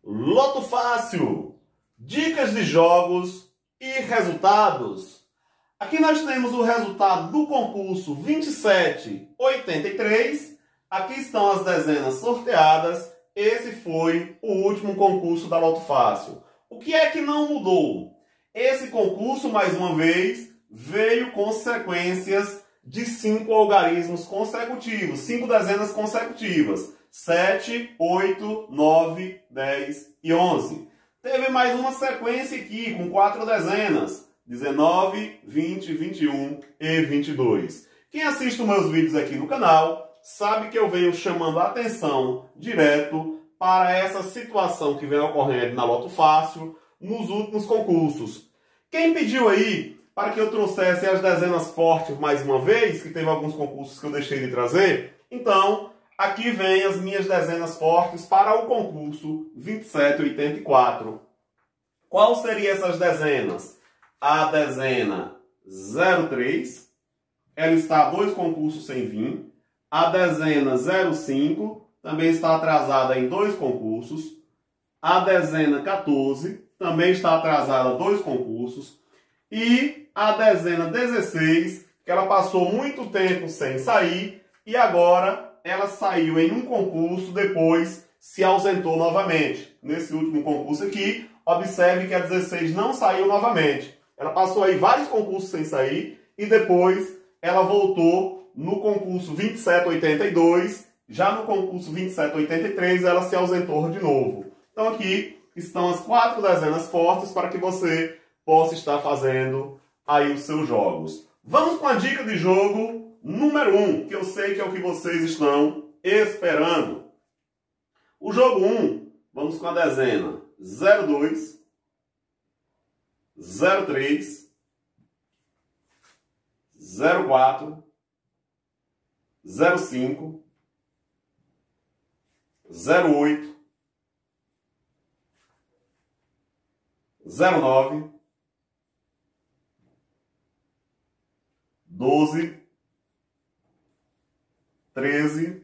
Loto Fácil, dicas de jogos e resultados. Aqui nós temos o resultado do concurso 2783. Aqui estão as dezenas sorteadas. Esse foi o último concurso da Loto Fácil. O que é que não mudou? Esse concurso, mais uma vez, veio com sequências de 5 algarismos consecutivos, 5 dezenas consecutivas. 7, 8, 9, 10 e 11. Teve mais uma sequência aqui com 4 dezenas. 19, 20, 21 e 22. Quem assiste os meus vídeos aqui no canal sabe que eu venho chamando a atenção direto para essa situação que vem ocorrendo na Loto Fácil nos últimos concursos. Quem pediu aí para que eu trouxesse as dezenas fortes mais uma vez, que teve alguns concursos que eu deixei de trazer, então aqui vem as minhas dezenas fortes para o concurso 2784. Qual seriam essas dezenas? A dezena 03, ela está há 2 concursos sem vir. A dezena 05 também está atrasada em 2 concursos. A dezena 14 também está atrasada 2 concursos. E a dezena 16, que ela passou muito tempo sem sair e agora ela saiu em um concurso, depois se ausentou novamente. Nesse último concurso aqui, observe que a 16 não saiu novamente. Ela passou aí vários concursos sem sair e depois ela voltou no concurso 2782. Já no concurso 2783 ela se ausentou de novo. Então aqui estão as 4 dezenas fortes para que você possa estar fazendo aí os seus jogos. Vamos com a dica de jogo número 1, que eu sei que é o que vocês estão esperando. O jogo 1, vamos com a dezena 02, 03, 04, 05, 08, 09, 12, 13,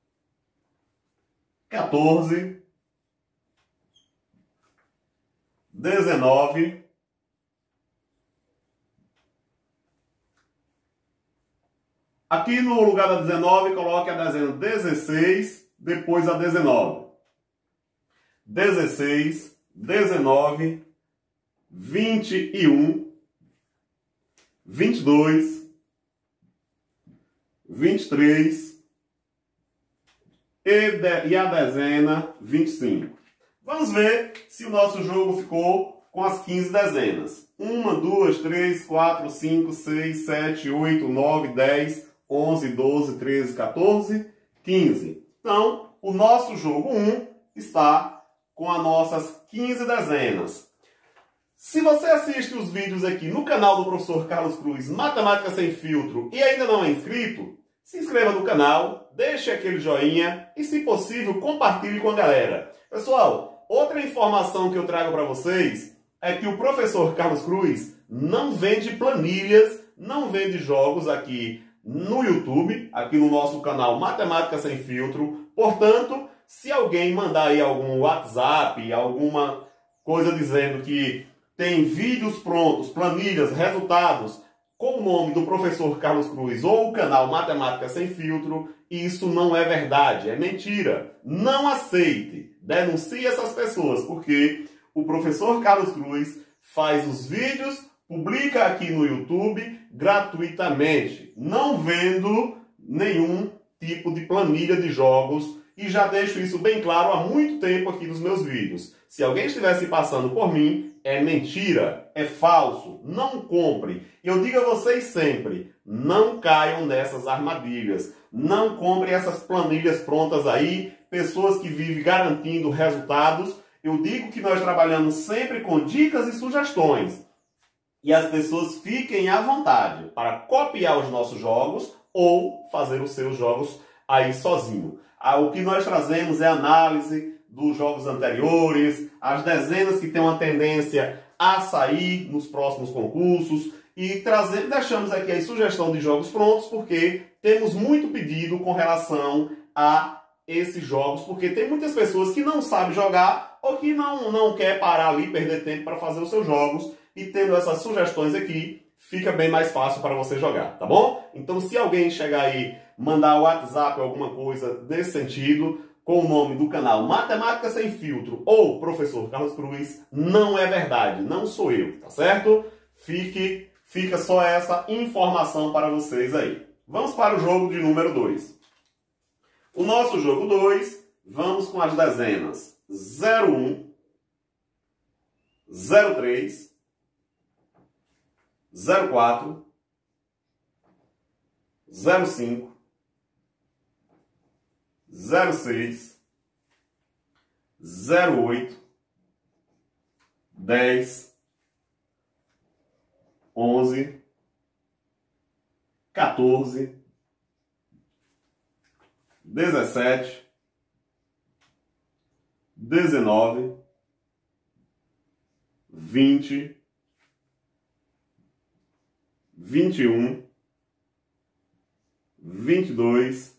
14, 19, aqui no lugar da 19, coloque a dezena 16, depois a 19. 16, 19, 21, 22, 23 e a dezena 25. Vamos ver se o nosso jogo ficou com as 15 dezenas. 1, 2, 3, 4, 5, 6, 7, 8, 9, 10, 11, 12, 13, 14, 15. Então, o nosso jogo 1 está com as nossas 15 dezenas. Se você assiste os vídeos aqui no canal do professor Carlos Cruz, Matemática Sem Filtro, e ainda não é inscrito, se inscreva no canal, deixe aquele joinha e, se possível, compartilhe com a galera. Pessoal, outra informação que eu trago para vocês é que o professor Carlos Cruz não vende planilhas, não vende jogos aqui no YouTube, aqui no nosso canal Matemática Sem Filtro. Portanto, se alguém mandar aí algum WhatsApp, alguma coisa dizendo que tem vídeos prontos, planilhas, resultados com o nome do professor Carlos Cruz ou o canal Matemática Sem Filtro, isso não é verdade, é mentira. Não aceite, denuncie essas pessoas, porque o professor Carlos Cruz faz os vídeos, publica aqui no YouTube gratuitamente, não vendo nenhum tipo de planilha de jogos, e já deixo isso bem claro há muito tempo aqui nos meus vídeos. Se alguém estivesse passando por mim, é mentira, é falso, não compre. Eu digo a vocês sempre, não caiam nessas armadilhas, não compre essas planilhas prontas aí, pessoas que vivem garantindo resultados. Eu digo que nós trabalhamos sempre com dicas e sugestões. E as pessoas fiquem à vontade para copiar os nossos jogos ou fazer os seus jogos aí sozinho. O que nós trazemos é análise dos jogos anteriores, as dezenas que têm uma tendência a sair nos próximos concursos, e deixamos aqui a sugestão de jogos prontos porque temos muito pedido com relação a esses jogos, porque tem muitas pessoas que não sabem jogar ou que não quer parar ali, perder tempo para fazer os seus jogos, e tendo essas sugestões aqui, fica bem mais fácil para você jogar, tá bom? Então, se alguém chegar aí, mandar o WhatsApp ou alguma coisa nesse sentido, com o nome do canal Matemática Sem Filtro ou Professor Carlos Cruz, não é verdade, não sou eu, tá certo? Fica só essa informação para vocês aí. Vamos para o jogo de número 2. O nosso jogo 2, vamos com as dezenas 01, 03, 04, 05, 06, 08, 10, 11, 14, 17, 19, 20, 21, 22,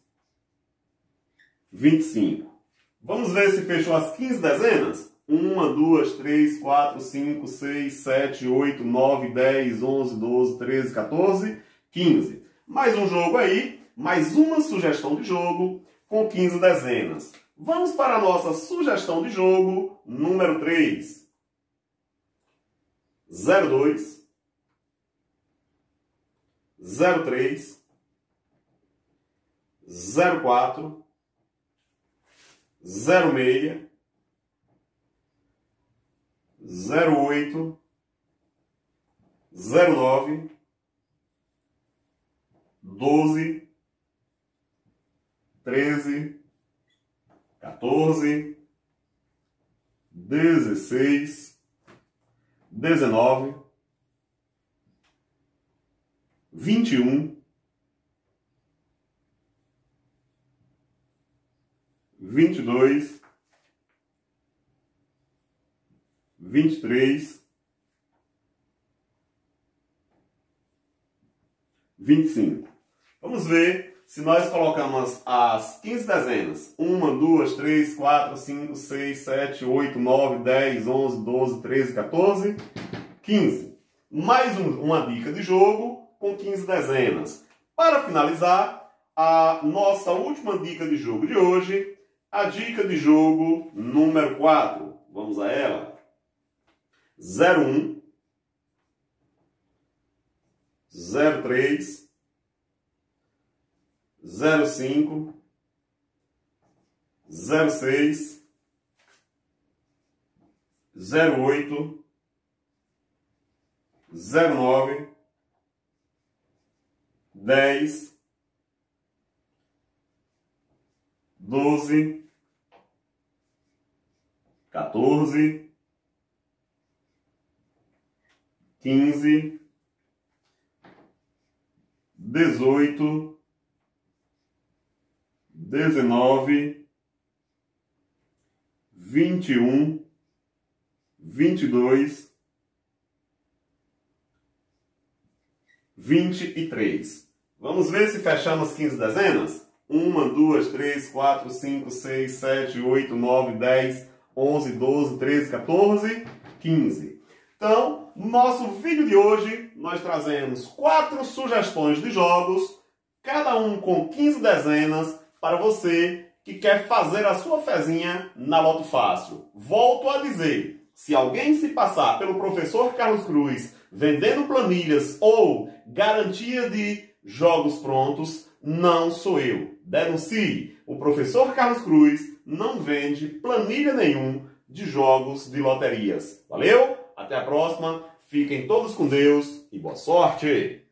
25. Vamos ver se fechou as 15 dezenas? 1, 2, 3, 4, 5, 6, 7, 8, 9, 10, 11, 12, 13, 14, 15. Mais um jogo aí, mais uma sugestão de jogo com 15 dezenas. Vamos para a nossa sugestão de jogo número 3. 02, 03, 04, 06, 08, 09, 12, 13, 14, 16, 19, 21, 22, 23, 25. Vamos ver se nós colocamos as 15 dezenas. 1, 2, 3, 4, 5, 6, 7, 8, 9, 10, 11, 12, 13, 14, 15. Mais uma dica de jogo com 15 dezenas. Para finalizar, a nossa última dica de jogo de hoje, a dica de jogo número 4. Vamos a ela. 01, 03, 05, 06, 08, 09, 10, 12, 14, 15, 18, 19, 21, 22, 23. Vamos ver se fechamos 15 dezenas? 1, 2, 3, 4, 5, 6, 7, 8, 9, 10, 11, 12, 13, 14, 15. Então, no nosso vídeo de hoje, nós trazemos 4 sugestões de jogos, cada um com 15 dezenas, para você que quer fazer a sua fezinha na Loto Fácil. Volto a dizer, se alguém se passar pelo professor Carlos Cruz vendendo planilhas ou garantia de jogos prontos, não sou eu. Denuncie. O professor Carlos Cruz não vende planilha nenhum de jogos de loterias. Valeu? Até a próxima. Fiquem todos com Deus e boa sorte!